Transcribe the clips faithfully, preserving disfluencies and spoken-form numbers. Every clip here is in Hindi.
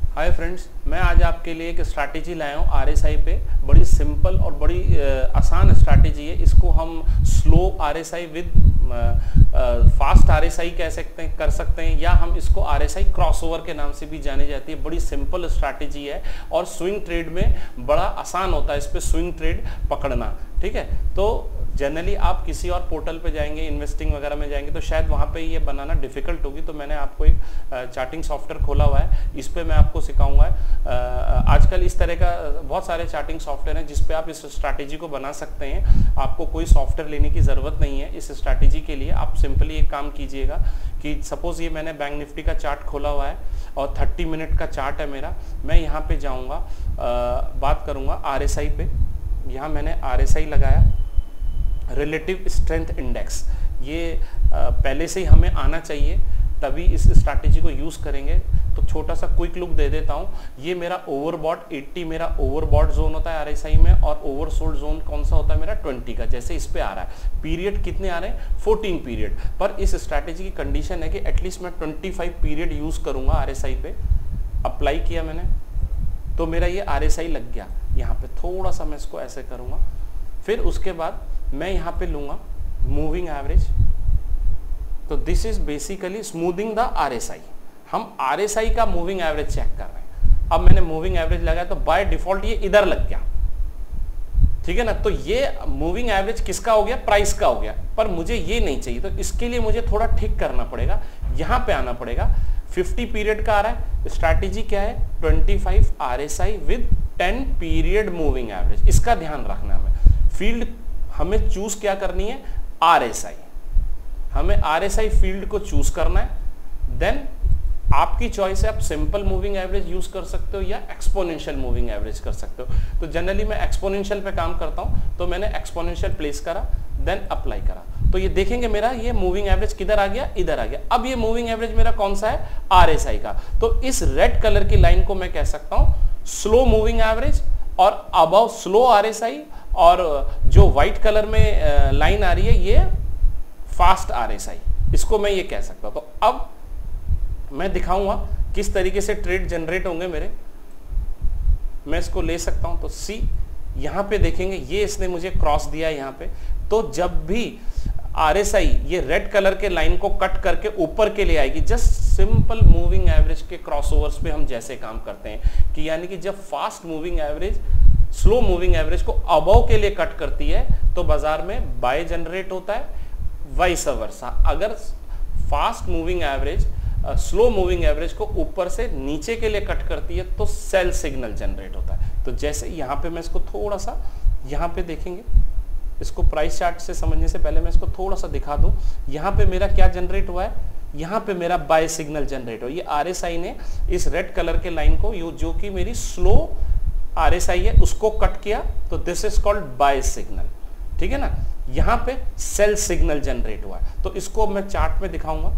हाय फ्रेंड्स, मैं आज आपके लिए एक स्ट्रैटेजी लाया हूँ आरएसआई पे। बड़ी सिंपल और बड़ी आसान स्ट्रैटेजी है। इसको हम slow RSI with fast RSI कह सकते हैं कर सकते हैं, या हम इसको आरएसआई क्रॉसओवर के नाम से भी जानी जाती है। बड़ी सिंपल स्ट्रैटेजी है और स्विंग ट्रेड में बड़ा आसान होता है इस पे स्विंग ट्रेड पकड़ना। ठीक है, तो जनरली आप किसी और पोर्टल पे जाएंगे, इन्वेस्टिंग वगैरह में जाएंगे तो शायद वहाँ पे ये बनाना डिफिकल्ट होगी। तो मैंने आपको एक चार्टिंग सॉफ्टवेयर खोला हुआ है, इस पे मैं आपको सिखाऊंगा। आजकल इस तरह का बहुत सारे चार्टिंग सॉफ्टवेयर हैं जिस पे आप इस स्ट्रैटेजी को बना सकते हैं। आपको कोई सॉफ्टवेयर लेने की ज़रूरत नहीं है इस स्ट्रैटेजी के लिए। आप सिंपली एक काम कीजिएगा कि सपोज़ ये मैंने बैंक निफ्टी का चार्ट खोला हुआ है और थर्टी मिनट का चार्ट है मेरा। मैं यहाँ पे जाऊँगा, बात करूँगा आर एस आई पे। यहाँ मैंने आर एस आई लगाया, रिलेटिव स्ट्रेंथ इंडेक्स। ये आ, पहले से ही हमें आना चाहिए, तभी इस स्ट्रैटेजी को यूज़ करेंगे। तो छोटा सा क्विक लुक दे देता हूँ। ये मेरा ओवरबॉट अस्सी मेरा ओवरबॉट जोन होता है आरएसआई में, और ओवरसोल्ड जोन कौन सा होता है मेरा ट्वेंटी का, जैसे इस पे आ रहा है। पीरियड कितने आ रहे हैं? Fourteen period. पर इस स्ट्रैटेजी की कंडीशन है कि एटलीस्ट मैं ट्वेंटी फाइव पीरियड यूज़ करूँगा आरएसआई पे। अप्लाई किया मैंने तो मेरा ये आरएसआई लग गया। यहाँ पे थोड़ा सा मैं इसको ऐसे करूँगा, फिर उसके बाद मैं यहाँ पे लूँगा मूविंग एवरेज। तो this is basically smoothing the RSI. हम आरएसआई का मूविंग एवरेज चेक कर रहे हैं। अब मैंने मूविंग एवरेज लगाया तो बाय डिफॉल्ट ये इधर लग गया। ठीक है ना, तो ये मूविंग एवरेज किसका हो गया? प्राइस का हो गया। पर मुझे ये नहीं चाहिए, तो इसके लिए मुझे थोड़ा ठीक करना पड़ेगा। यहाँ पे आना पड़ेगा। फिफ्टी पीरियड का आ रहा है। स्ट्रैटेजी क्या है? Twenty five RSI with ten period moving average. इसका ध्यान रखना है। हमें फील्ड हमें चूज क्या करनी है? आरएसआई। हमें आरएसआई फील्ड को चूज करना है। देन आपकी चॉइस है, आप सिंपल मूविंग एवरेज यूज कर सकते हो या एक्सपोनेंशियल मूविंग एवरेज कर सकते हो। तो जनरली मैं एक्सपोनेंशियल पे काम करता हूं, तो मैंने एक्सपोनेंशियल प्लेस करा, देन अप्लाई करा। तो ये देखेंगे मेरा ये मूविंग एवरेज किधर आ गया? इधर आ गया। अब ये मूविंग एवरेज मेरा कौन सा है? आरएसआई का। तो इस रेड कलर की लाइन को मैं कह सकता हूं स्लो मूविंग एवरेज, और अबव स्लो आरएसआई, और जो व्हाइट कलर में लाइन आ रही है ये फास्ट आरएसआई। इसको मैं ये कह सकता हूं। तो अब मैं दिखाऊंगा किस तरीके से ट्रेड जनरेट होंगे मेरे। मैं इसको ले सकता हूं। तो सी यहां पे देखेंगे, ये इसने मुझे क्रॉस दिया है यहाँ पे। तो जब भी आरएसआई ये रेड कलर के लाइन को कट करके ऊपर के लिए आएगी, जस्ट सिंपल मूविंग एवरेज के क्रॉसओवर्स पे हम जैसे काम करते हैं कि यानी कि जब fast moving average slow moving average को अबव के लिए कट करती है तो बाजार में बाय जनरेट होता है, वाइस वर्सा। अगर fast moving average slow moving average को ऊपर से नीचे के लिए कट करती है तो सेल सिग्नल जनरेट होता है। तो जैसे यहाँ पे मैं इसको थोड़ा सा यहाँ पे देखेंगे, इसको प्राइस चार्ट से समझने से पहले मैं इसको थोड़ा सा दिखा दूं। यहाँ पे मेरा क्या जनरेट हुआ है? यहाँ पे मेरा बाय सिग्नल जनरेट हुआ। ये आरएसआई ने इस रेड कलर के लाइन को, जो कि मेरी स्लो आरएसआई है, उसको कट किया। तो this is called buy signal. ठीक है ना, यहां पे सेल सिग्नल जनरेट हुआ है। तो इसको मैं चार्ट में दिखाऊंगा।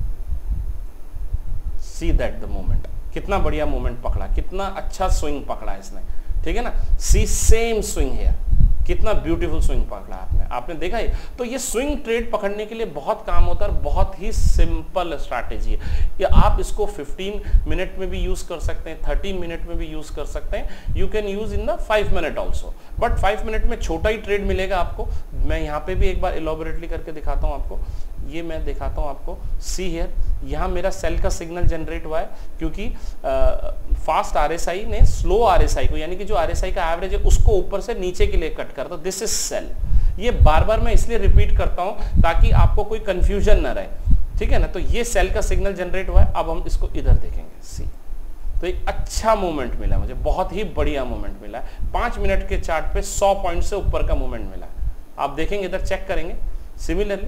सी दैट द मोमेंट, कितना बढ़िया मोमेंट पकड़ा, कितना अच्छा स्विंग पकड़ा इसने। ठीक है ना, सी सेम स्विंग है, कितना ब्यूटीफुल स्विंग पकड़ा आपने आपने देखा है। तो ये स्विंग ट्रेड पकड़ने के लिए बहुत काम होता है, बहुत ही सिंपल स्ट्रैटेजी है। या आप इसको फिफ्टीन मिनट में भी यूज कर सकते हैं, थर्टी मिनट में भी यूज कर सकते हैं। You can use in the five minute also, but five minute में छोटा ही ट्रेड मिलेगा आपको। मैं यहाँ पे भी एक बार इलॉबरेटली करके दिखाता हूँ आपको। ये मैं दिखाता हूँ आपको। सी हियर, यहाँ मेरा सेल का सिग्नल जनरेट हुआ है क्योंकि फास्ट आरएसआई ने स्लो आरएसआई को, यानी कि जो आरएसआई का एवरेज है उसको ऊपर से नीचे के लिए कट करता। This is sell. ये बार बार मैं इसलिए रिपीट करता हूँ ताकि आपको कोई कंफ्यूजन ना रहे। ठीक है ना, तो ये सेल का सिग्नल जनरेट हुआ है। अब हम इसको इधर देखेंगे। सी, तो एक अच्छा मूवमेंट मिला मुझे, बहुत ही बढ़िया मूवमेंट मिला है। पांच मिनट के चार्ट पे सौ पॉइंट से ऊपर का मूवमेंट मिला है। आप देखेंगे इधर, चेक करेंगे। सिमिलरली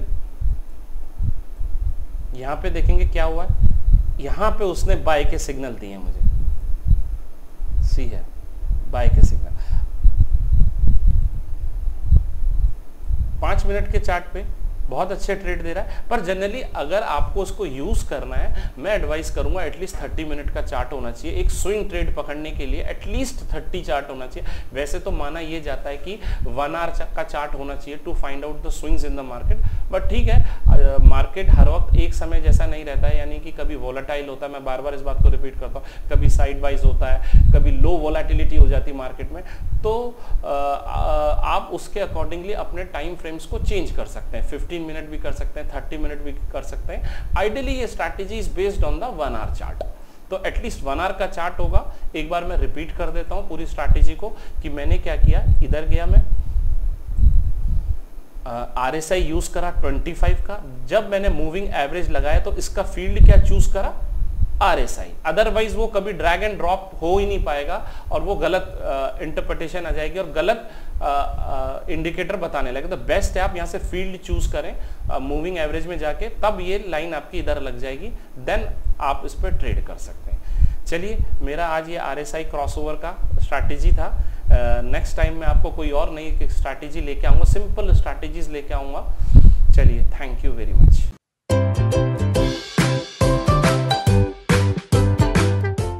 यहां पे देखेंगे क्या हुआ है। यहां पे उसने बाय के सिग्नल दिए मुझे। सी है बाय के सिग्नल। पांच मिनट के चार्ट पे बहुत अच्छे ट्रेड दे रहा है। पर जनरली अगर आपको उसको यूज करना है, मैं एडवाइस करूंगा एटलीस्ट थर्टी मिनट का चार्ट होना चाहिए। एक स्विंग ट्रेड पकड़ने के लिए एटलीस्ट थर्टी चार्ट होना चाहिए। वैसे तो माना यह जाता है कि वन आवर का चार्ट होना चाहिए to find out the swings in the market. But ठीक है, मार्केट हर वक्त एक समय जैसा नहीं रहता है, यानी कि कभी वोलेटाइल होता है, मैं बार बार इस बात को रिपीट करता हूँ, कभी साइड वाइज होता है, कभी लो वोलेटिलिटी हो जाती है मार्केट में। तो आ, आ, आप उसके अकॉर्डिंगली अपने टाइम फ्रेम्स को चेंज कर सकते हैं, फिफ्टीन मिनट भी कर सकते हैं, थर्टी मिनट भी कर सकते हैं। आइडियली ये strategy is based on the one hour chart. तो एटलीस्ट वन आवर का चार्ट होगा। एक बार मैं रिपीट कर देता हूं पूरी स्ट्रैटेजी को कि मैंने क्या किया। इधर गया मैं, आरएसआई यूज करा पच्चीस का। जब मैंने मूविंग एवरेज लगाया तो इसका फील्ड क्या चूज करा, आरएसआई। अदरवाइज वो कभी ड्रैग एंड ड्रॉप हो ही नहीं पाएगा और वो गलत इंटरप्रिटेशन आ जाएगी और गलत इंडिकेटर बताने लगे। तो बेस्ट है आप यहाँ से फील्ड चूज करें मूविंग एवरेज में जाके, तब ये लाइन आपकी इधर लग जाएगी, देन आप इस पर ट्रेड कर सकते हैं। चलिए, मेरा आज ये आरएसआई क्रॉसओवर का स्ट्रैटेजी था। नेक्स्ट uh, टाइम मैं आपको कोई और नई स्ट्रैटेजी लेके आऊंगा, सिंपल स्ट्रैटेजीज लेके आऊंगा। चलिए, थैंक यू वेरी मच।